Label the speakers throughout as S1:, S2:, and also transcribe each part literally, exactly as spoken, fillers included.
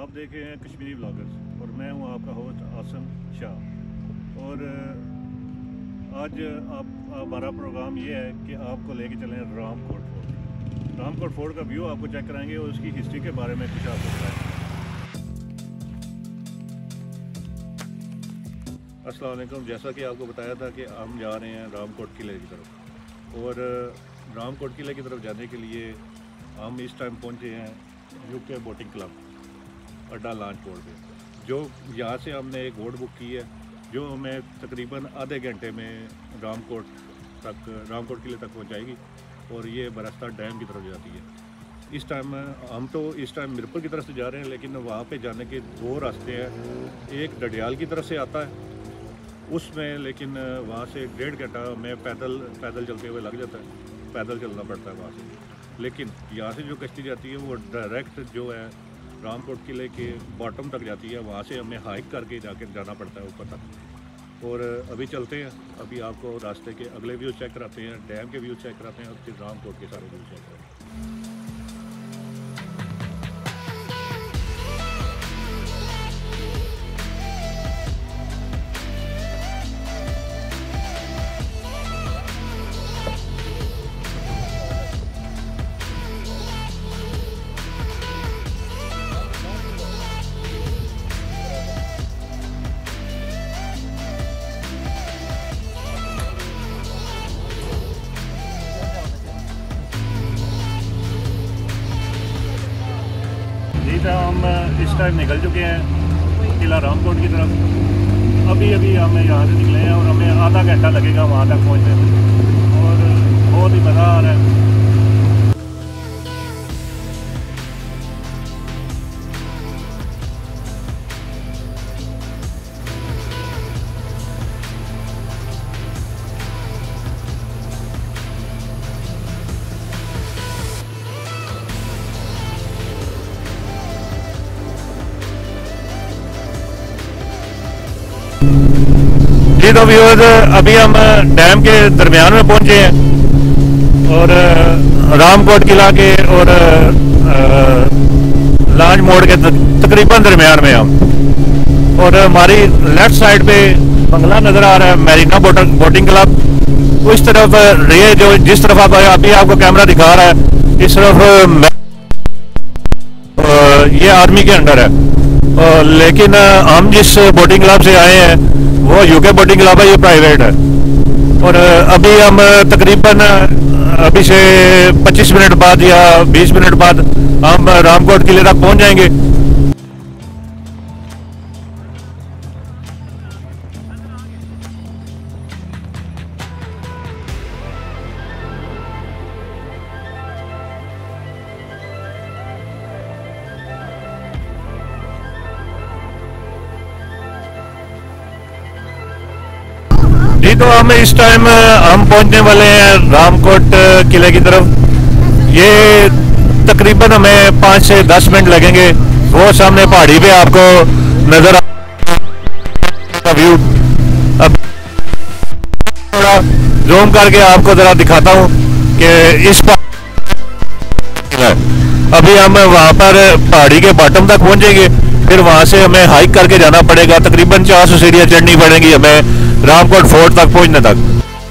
S1: आप देख रहे हैं कश्मीरी ब्लॉगर्स और मैं हूं आपका होस्ट आसम शाह। और आज आप हमारा प्रोग्राम ये है कि आपको लेके चलें रामकोट फोर्ट। रामकोट फोर्ट का व्यू आपको चेक कराएंगे और उसकी हिस्ट्री के बारे में कुछ आपको बताएंगे। अस्सलाम वालेकुम। जैसा कि आपको बताया था कि हम जा रहे हैं रामकोट किले की तरफ, और रामकोट किले की तरफ जाने के लिए हम इस टाइम पहुंचे हैं यूके बोटिंग क्लब अड्डा लॉन्च बोर्ड पे। जो यहाँ से हमने एक बोट बुक की है जो हमें तकरीबन आधे घंटे में रामकोट तक रामकोट किले तक पहुँचाएगी, और ये बरस्ता डैम की तरफ जाती है। इस टाइम हम तो इस टाइम मिरपुर की तरफ से जा रहे हैं, लेकिन वहाँ पे जाने के दो रास्ते हैं। एक डडियाल की तरफ से आता है उसमें, लेकिन वहाँ से डेढ़ घंटा हमें पैदल पैदल चलते हुए लग जाता है, पैदल चलना पड़ता है वहाँ से। लेकिन यहाँ से जो कश्ती जाती है वो डायरेक्ट जो है रामकोट किले के बॉटम तक जाती है। वहाँ से हमें हाइक करके जाके जाना पड़ता है ऊपर तक। और अभी चलते हैं, अभी आपको रास्ते के अगले व्यू चेक कराते हैं, डैम के व्यू चेक कराते हैं और फिर रामकोट के सारे व्यू चेक कराते हैं। तो हम इस टाइम निकल चुके हैं किला रामकोट की तरफ। अभी अभी हम यहाँ से निकले हैं और हमें आधा घंटा लगेगा वहाँ तक पहुँचने में, और बहुत ही मज़ा आ रहा है। जी तो व्यूअर्स, अभी हम डैम के दरमियान में पहुंचे हैं और रामकोट किला के और लॉन्च मोड़ के तकरीबन दरमियान में हम। और हमारी लेफ्ट साइड पे बंगला नज़र आ रहा है, मैरीना बोटिंग क्लब। उस तरफ ये जो जिस तरफ आप अभी आपको कैमरा दिखा रहा है, इस तरफ ये आर्मी के अंडर है। लेकिन हम जिस बोटिंग क्लब से आए हैं वो यूके बोटिंग क्लब है, ये प्राइवेट है। और अभी हम तकरीबन अभी से पच्चीस मिनट बाद या बीस मिनट बाद हम रामकोट किले तक पहुंच जाएंगे। जी तो हम इस टाइम हम पहुंचने वाले हैं रामकोट किले की तरफ। ये तकरीबन हमें पाँच से दस मिनट लगेंगे। वो सामने पहाड़ी पे आपको नजर आ व्यू। अब थोड़ा जूम करके आपको जरा दिखाता हूँ कि इस अभी हम वहाँ पर पहाड़ी के बॉटम तक पहुंचेंगे, फिर वहाँ से हमें हाइक करके जाना पड़ेगा। तकरीबन चार सौ सीढ़ियाँ चढ़नी पड़ेंगी हमें रामकोट फोर्ट तक पहुंचने तक।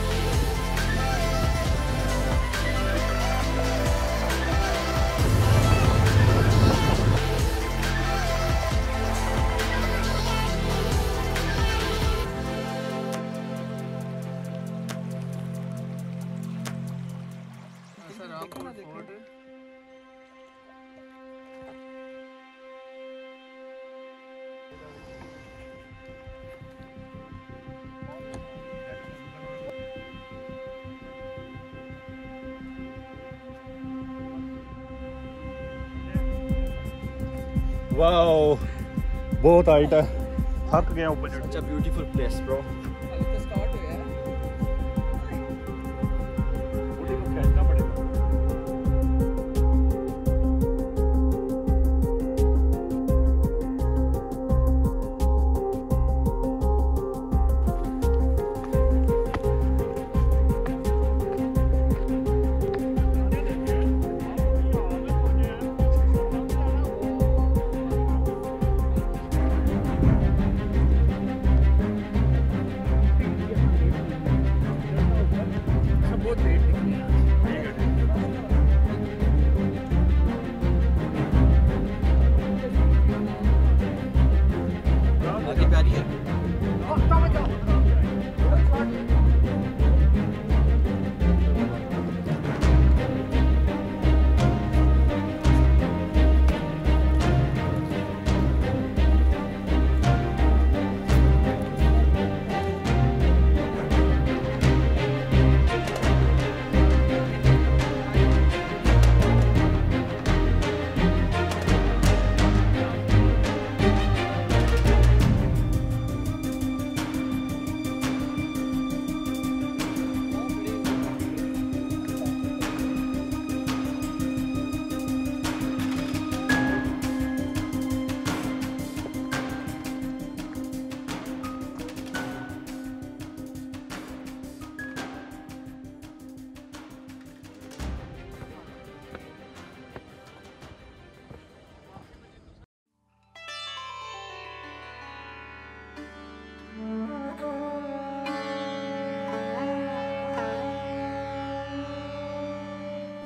S1: वाओ, बहुत हाइट है, थक गया ऊपर।
S2: Such a beautiful place, bro.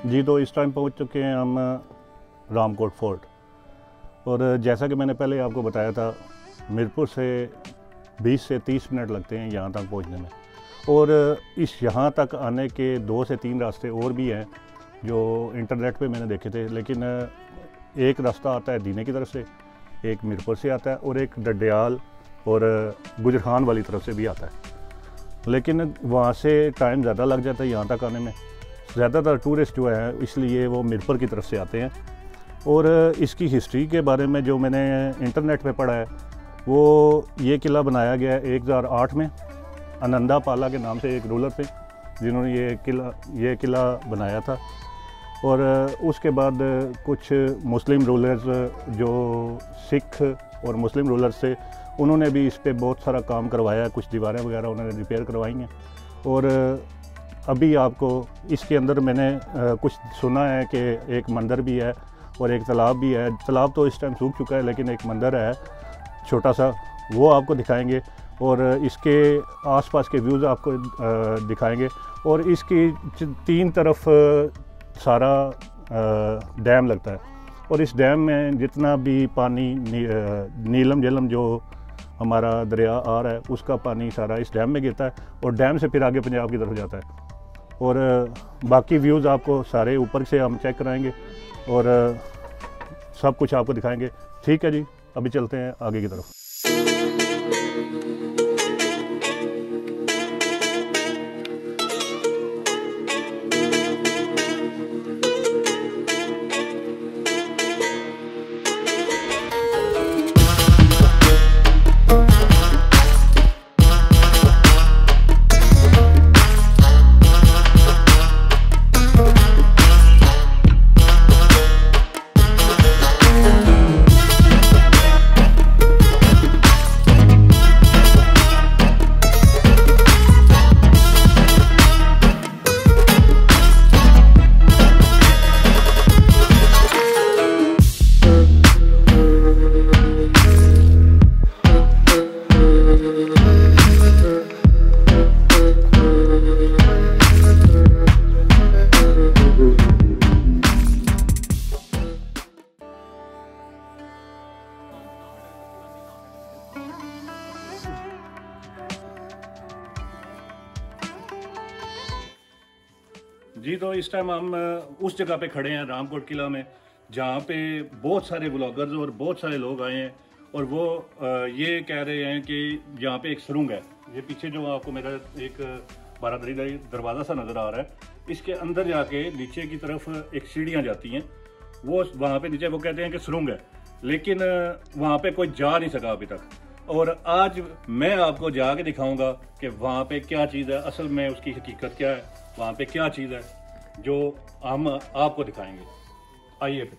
S1: जी, तो इस टाइम पहुंच चुके हैं हम रामकोट फोर्ट। और जैसा कि मैंने पहले आपको बताया था, मीरपुर से बीस से तीस मिनट लगते हैं यहाँ तक पहुँचने में। और इस यहाँ तक आने के दो से तीन रास्ते और भी हैं जो इंटरनेट पे मैंने देखे थे, लेकिन एक रास्ता आता है दीने की तरफ से, एक मीरपुर से आता है और एक डडियाल और गुजरखान वाली तरफ से भी आता है। लेकिन वहाँ से टाइम ज़्यादा लग जाता है यहाँ तक आने में। ज़्यादातर टूरिस्ट जो है इसलिए वो मीरपुर की तरफ से आते हैं। और इसकी हिस्ट्री के बारे में जो मैंने इंटरनेट पे पढ़ा है, वो ये किला बनाया गया है एक हज़ार आठ में। आनंदा पाला के नाम से एक रूलर थे जिन्होंने ये किला ये किला बनाया था। और उसके बाद कुछ मुस्लिम रूलर्स जो सिख और मुस्लिम रूलर्स थे, उन्होंने भी इस पे बहुत सारा काम करवाया, कुछ दीवारें वगैरह उन्होंने रिपेयर करवाई हैं। और अभी आपको इसके अंदर मैंने कुछ सुना है कि एक मंदिर भी है और एक तालाब भी है। तालाब तो इस टाइम सूख चुका है, लेकिन एक मंदिर है छोटा सा, वो आपको दिखाएंगे। और इसके आसपास के व्यूज़ आपको दिखाएंगे। और इसकी तीन तरफ सारा डैम लगता है और इस डैम में जितना भी पानी नी, नीलम झेलम जो हमारा दरिया आ रहा है, उसका पानी सारा इस डैम में गिरता है और डैम से फिर आगे पंजाब की तरफ जाता है। और बाकी व्यूज़ आपको सारे ऊपर से हम चेक कराएंगे और सब कुछ आपको दिखाएंगे। ठीक है जी, अभी चलते हैं आगे की तरफ। जी, तो इस टाइम हम उस जगह पे खड़े हैं रामकोट किला में, जहाँ पे बहुत सारे ब्लॉगर्स और बहुत सारे लोग आए हैं। और वो ये कह रहे हैं कि यहाँ पे एक सुरंग है। ये पीछे जो आपको मेरा एक बारादरी दरवाज़ा सा नज़र आ रहा है, इसके अंदर जाके नीचे की तरफ एक सीढ़ियाँ जाती हैं। वो वहाँ पे नीचे वो कहते हैं कि सुरंग है, लेकिन वहाँ पे कोई जा नहीं सका अभी तक। और आज मैं आपको जाके दिखाऊंगा कि वहाँ पे क्या चीज़ है, असल में उसकी हकीकत क्या है, वहाँ पे क्या चीज़ है जो हम आपको दिखाएंगे। आइए फिर।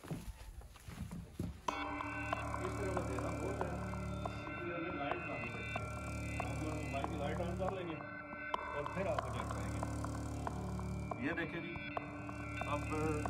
S1: लाइट ऑन कर लेंगे और फिर आपको चेक करेंगे। ये देखिए जी, अब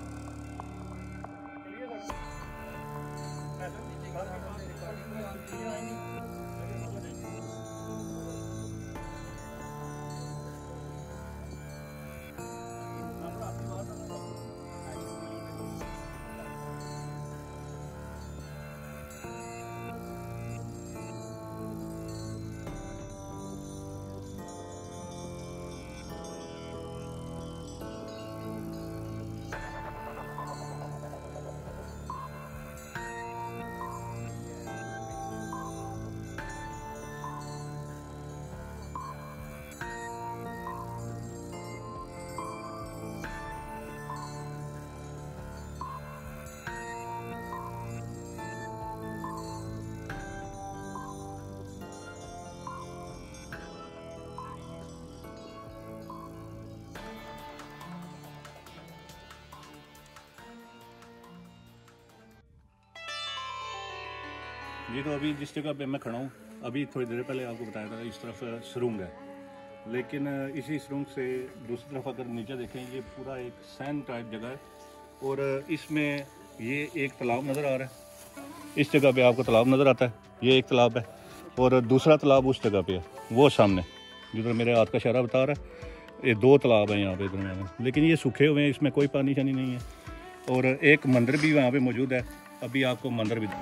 S1: जी, तो अभी जिस जगह पे मैं खड़ा हूँ, अभी थोड़ी देर पहले आपको बताया था इस तरफ सुरंग है, लेकिन इसी सुरंग से दूसरी तरफ अगर नीचे देखें, ये पूरा एक सैंड टाइप जगह है। और इसमें ये एक तालाब नज़र आ रहा है, इस जगह पे आपको तालाब नज़र आता है, ये एक तालाब है। और दूसरा तालाब उस जगह पे है, वो सामने जिधर मेरे हाथ का इशारा बता रहा है, ये दो तालाब हैं यहाँ पे दरमियान में, लेकिन ये सूखे हुए हैं, इसमें कोई पानी शानी नहीं है। और एक मंदिर भी वहाँ पे मौजूद है, अभी आपको मंदिर भी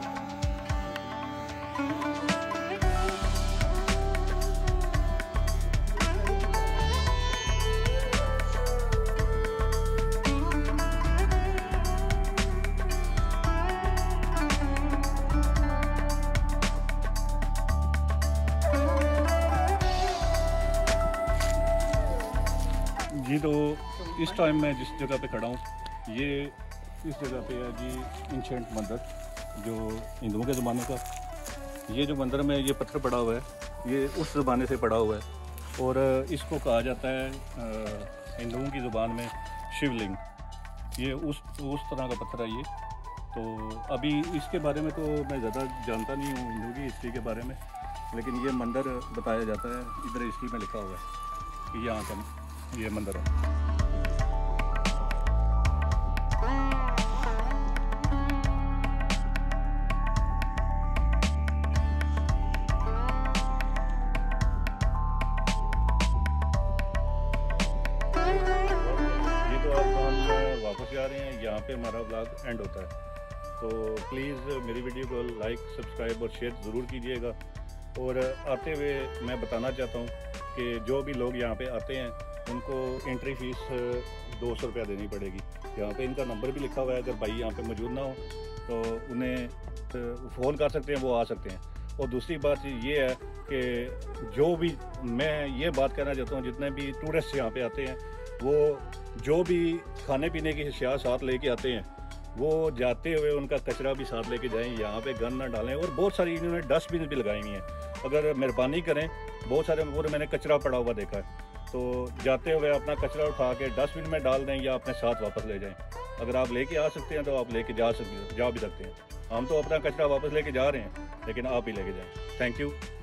S1: जी। तो इस टाइम मैं जिस जगह पे खड़ा हूँ, ये इस जगह पे है जी एंशिएंट मंदिर, जो हिंदुओं के ज़माने का। ये जो मंदिर में ये पत्थर पड़ा हुआ है, ये उस ज़माने से पड़ा हुआ है, और इसको कहा जाता है हिंदुओं की ज़ुबान में शिवलिंग। ये उस उस तरह का पत्थर है ये। तो अभी इसके बारे में तो मैं ज़्यादा जानता नहीं हूँ हिंदू की हिस्ट्री के बारे में, लेकिन ये मंदिर बताया जाता है, इधर हिस्ट्री में लिखा हुआ है कि यहाँ का ये मंदिर है। ये तो अब हम वापस जा रहे हैं, यहाँ पे हमारा व्लॉग एंड होता है। तो प्लीज़ मेरी वीडियो को लाइक, सब्सक्राइब और शेयर ज़रूर कीजिएगा। और आते हुए मैं बताना चाहता हूँ कि जो भी लोग यहाँ पे आते हैं उनको एंट्री फीस दो सौ रुपया देनी पड़ेगी। यहाँ पे इनका नंबर भी लिखा हुआ है, अगर भाई यहाँ पे मौजूद ना हो तो उन्हें फ़ोन कर सकते हैं, वो आ सकते हैं। और दूसरी बात ये है कि जो भी मैं ये बात कहना चाहता हूँ, जितने भी टूरिस्ट यहाँ पे आते हैं, वो जो भी खाने पीने की अशिया साथ लेके आते हैं, वो जाते हुए उनका कचरा भी साथ लेके जाएं, यहाँ पे गंद ना डालें। और बहुत सारी इन्होंने डस्टबिन भी लगाई हुई हैं, अगर मेहरबानी करें। बहुत सारे और मैंने कचरा पड़ा हुआ देखा है, तो जाते हुए अपना कचरा उठा के डस्टबिन में डाल दें या अपने साथ वापस ले जाएं। अगर आप लेके आ सकते हैं तो आप लेके जा सकते जा भी सकते हैं। हम तो अपना कचरा वापस लेके जा रहे हैं, लेकिन आप ही लेके जाएं। Thank you.